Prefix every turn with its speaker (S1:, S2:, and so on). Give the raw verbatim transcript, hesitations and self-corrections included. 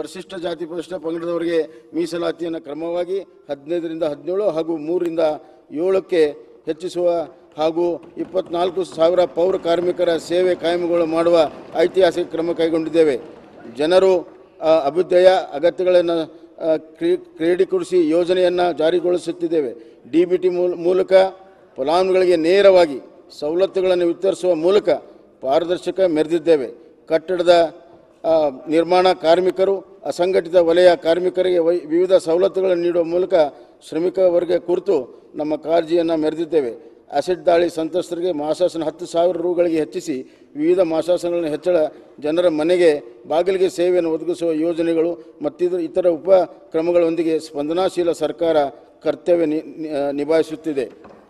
S1: ಪರಿಶಿಷ್ಟ ಜಾತಿ ಪರಿಶಿಷ್ಟ ಪಂಗಡದವರಿಗೆ ಮೀಸಲಾತಿಯನ್ನು ಕ್ರಮವಾಗಿ ಹದಿನೈದರಿಂದ ಹದಿನೇಳು ಹಾಗೂ ಮೂರರಿಂದ ಏಳಕ್ಕೆ ಹೆಚ್ಚಿಸುವ ಹಾಗೂ ಇಪ್ಪತ್ನಾಲ್ಕು ಸಾವಿರ ಪೌರ ಕಾರ್ಮಿಕರ ಸೇವೆ ಕಾಯಮುಗಳು ಮಾಡುವ ಐತಿಹಾಸಿಕ ಕ್ರಮ ಕೈಗೊಂಡಿದ್ದೇವೆ. ಜನರು ಅಭ್ಯುದಯ ಅಗತ್ಯಗಳನ್ನು ಕ್ರೋಢೀಕರಿಸಿ ಯೋಜನೆಯನ್ನು ಜಾರಿಗೊಳಿಸುತ್ತಿದ್ದೇವೆ. ಡಿ ಬಿ ಟಿ ಮೂಲಕ ಫಲಾನುಭವಿಗಳಿಗೆ ನೇರವಾಗಿ ಸವಲತ್ತುಗಳನ್ನು ವಿತರಿಸುವ ಮೂಲಕ ಪಾರದರ್ಶಕ ಮೆರೆದಿದ್ದೇವೆ. ಕಟ್ಟಡದ ನಿರ್ಮಾಣ ಕಾರ್ಮಿಕರು, ಅಸಂಘಟಿತ ವಲಯ ಕಾರ್ಮಿಕರಿಗೆ ವಿವಿಧ ಸವಲತ್ತುಗಳನ್ನು ನೀಡುವ ಮೂಲಕ ಶ್ರಮಿಕ ವರ್ಗ ಕುರಿತು ನಮ್ಮ ಕಾಳಜಿಯನ್ನು ಮೆರೆದಿದ್ದೇವೆ. ಆಸಿಡ್ ದಾಳಿ ಸಂತ್ರಸ್ತರಿಗೆ ಮಾಸಾಸನ ಹತ್ತು ಸಾವಿರ ರೂಗಳಿಗೆ ಹೆಚ್ಚಿಸಿ ವಿವಿಧ ಮಾಸಾಸನಗಳನ್ನು ಹೆಚ್ಚಳ, ಜನರ ಮನೆಗೆ ಬಾಗಿಲಿಗೆ ಸೇವೆಯನ್ನು ಒದಗಿಸುವ ಯೋಜನೆಗಳು ಮತ್ತಿತರ ಇತರ ಉಪಕ್ರಮಗಳೊಂದಿಗೆ ಸ್ಪಂದನಾಶೀಲ ಸರ್ಕಾರ ಕರ್ತವ್ಯ ನಿಭಾಯಿಸುತ್ತಿದೆ.